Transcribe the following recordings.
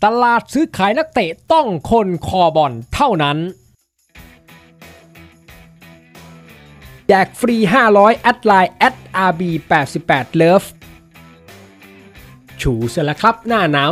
ตลาดซื้อขายนักเตะต้องคนคอบอลเท่านั้นแจกฟรี500แอดไลน์@rb88 love ฉูเสร็จแล้วครับหน้าหนาว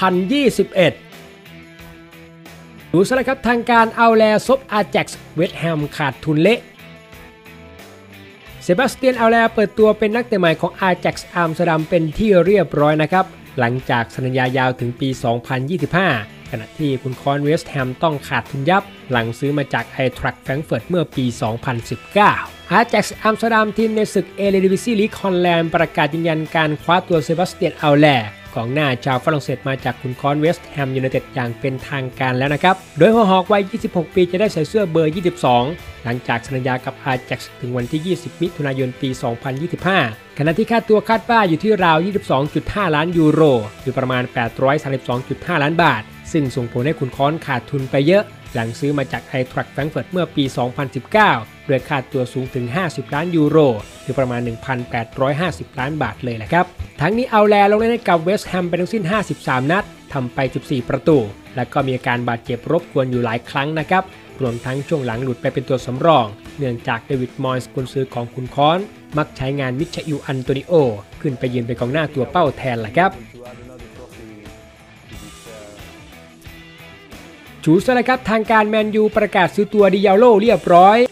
2021ดูซะแล้วครับทางการเอาแลซบอาแจ็กซ์เวสต์แฮมขาดทุนเละเซบาสเตียนเอาแลเปิดตัวเป็นนักเตะใหม่ของอาแจ็กซ์อัมสเตอร์ดัมเป็นที่เรียบร้อยนะครับหลังจากสัญญายาวถึงปี 2025 ขณะที่คุณคอนเวสต์แฮมต้องขาดทุนยับหลังซื้อมาจากไอทรัคแฟรงก์เฟิร์ตเมื่อปี 2019 อาแจ็กซ์อัมสเตอร์ดัมทีมในศึกเอเลดิวิซีลีกฮอลแลนด์ประกาศยืนยันการคว้าตัวเซบาสเตียนเอาแลกองหน้าชาวฝรั่งเศสมาจากคุณคอนเวสต์แฮมยูไนเต็ดอย่างเป็นทางการแล้วนะครับโดยหัวหอกวัย 26 ปีจะได้ใส่เสื้อเบอร์ 22 หลังจากสัญญากับอาแจ็กซ์ถึงวันที่ 20 มิถุนายน ปี 2025 ขณะที่ค่าตัวคาดว่าอยู่ที่ราว 22.5 ล้านยูโรหรือประมาณ 832.5 ล้านบาทซึ่งส่งผลให้คุณคอนขาดทุนไปเยอะหลังซื้อมาจากไอทรัคแฟรงก์เฟิร์ตเมื่อปี 2019 ด้วยค่าตัวสูงถึง 50 ล้านยูโรหรือประมาณ 1,850 ล้านบาทเลยแหละครับทั้งนี้เอาแลลงเล่นให้กับเวสต์แฮมไปทั้งสิ้น 53 นัดทำไป 14 ประตูและก็มีอาการบาดเจ็บรบกวนอยู่หลายครั้งนะครับรวมทั้งช่วงหลังหลุดไปเป็นตัวสำรองเนื่องจากเดวิดมอยส์กุนซือของคุณคอนมักใช้งานมิชอิลอันโตนิโอขึ้นไปยืนเป็นกองหน้าตัวเป้าแทนแหละครับชูซะเลยครับทางการแมนยูประกาศซื้อตัวดิอาโลเรียบร้อย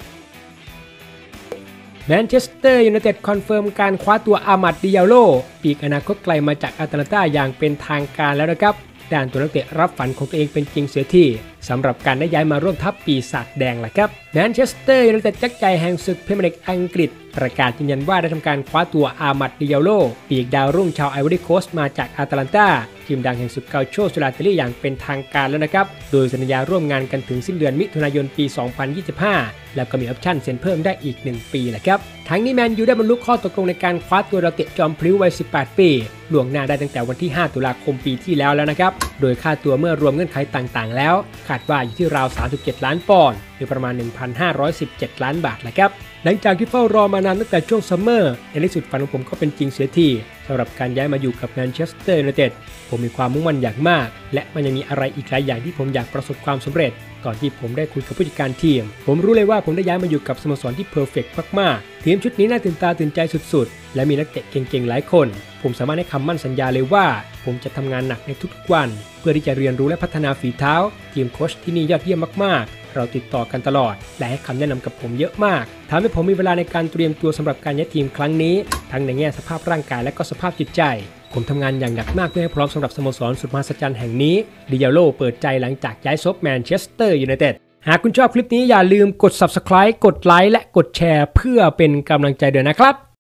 แมนเชสเตอร์ยูไนเต็ดคอนเฟิร์มการคว้าตัวอามัดดิอาโลปีกอนาคตไกลมาจากอาตแลนตาอย่างเป็นทางการแล้วนะครับด้านตัวนักเตะรับฝันของตัวเองเป็นจริงเสียทีสำหรับการได้ย้ายมาร่วมทัพปีศาจแดงแหละครับแมนเชสเตอร์ยูไนเต็ดยักษ์ใหญ่แห่งศึกพรีเมียร์ลีกอังกฤษประกาศยืนยันว่าได้ทำการคว้าตัวอามัดดิอาโลปีกดาวรุ่งชาวไอวอรี่โคสต์มาจากอาตแลนตาทีมดังแห่งศึกเกาโชสุราเตลีอย่างเป็นทางการแล้วนะครับโดยสัญญาร่วมงานกันถึงสิ้นเดือนมิถุนายนปี 2025 แล้วก็มีออปชั่นเซ็นเพิ่มได้อีก1ปีนะครับทั้งนี้แมนยูได้บรรลุข้อตกลงในการคว้าตัวดาวเตะจอมพลิ้ววัย 18 ปีล่วงหน้าได้ตั้งแต่วันที่ 5 ตุลาคมปีที่แล้วนะครับโดยค่าตัวเมื่อรวมเงื่อนไขต่างๆแล้วคาดว่าอยู่ที่ราว 37 ล้านปอนด์หรือประมาณ 1,517 ล้านบาทแหละครับหลังจากที่เฝ้ารอมานานตั้งแต่ช่วงซัมเมอร์ในที่สุดฝันของผมก็เป็นจริงเสียทีสำหรับการย้ายมาอยู่กับแมนเชสเตอร์ยูไนเต็ดผมมีความมุ่งมั่นอย่างมากและมันยังมีอะไรอีกหลายอย่างที่ผมอยากประสบความสำเร็จก่อนที่ผมได้คุยกับผู้จัดการทีมผมรู้เลยว่าผมได้ย้ายมาอยู่กับสโมสรที่เพอร์เฟกต์มากๆทีมชุดนี้น่าตื่นตาตื่นใจสุดๆและมีนักเตะเก่งๆหลายคนผมสามารถให้คำมั่นสัญญาเลยว่าผมจะทำงานหนักในทุกๆวันเพื่อที่จะเรียนรู้และพัฒนาฝีเท้าทีมโค้ชที่นี่ยอดเยี่ยมมากๆเราติดต่อกันตลอดและให้คำแนะนำกับผมเยอะมากทำให้ผมมีเวลาในการเตรียมตัวสำหรับการย้ายทีมครั้งนี้ทั้งในแง่สภาพร่างกายและก็สภาพจิตใจผมทำงานอย่างหนักมากเพื่อให้พร้อมสำหรับสโมสรสุดมหัศจรรย์แห่งนี้ดิอาโลเปิดใจหลังจากย้ายซบแมนเชสเตอร์ยูไนเต็ดหากคุณชอบคลิปนี้อย่าลืมกด Subscribe กดไลค์และกดแชร์เพื่อเป็นกำลังใจด้วยนะครับ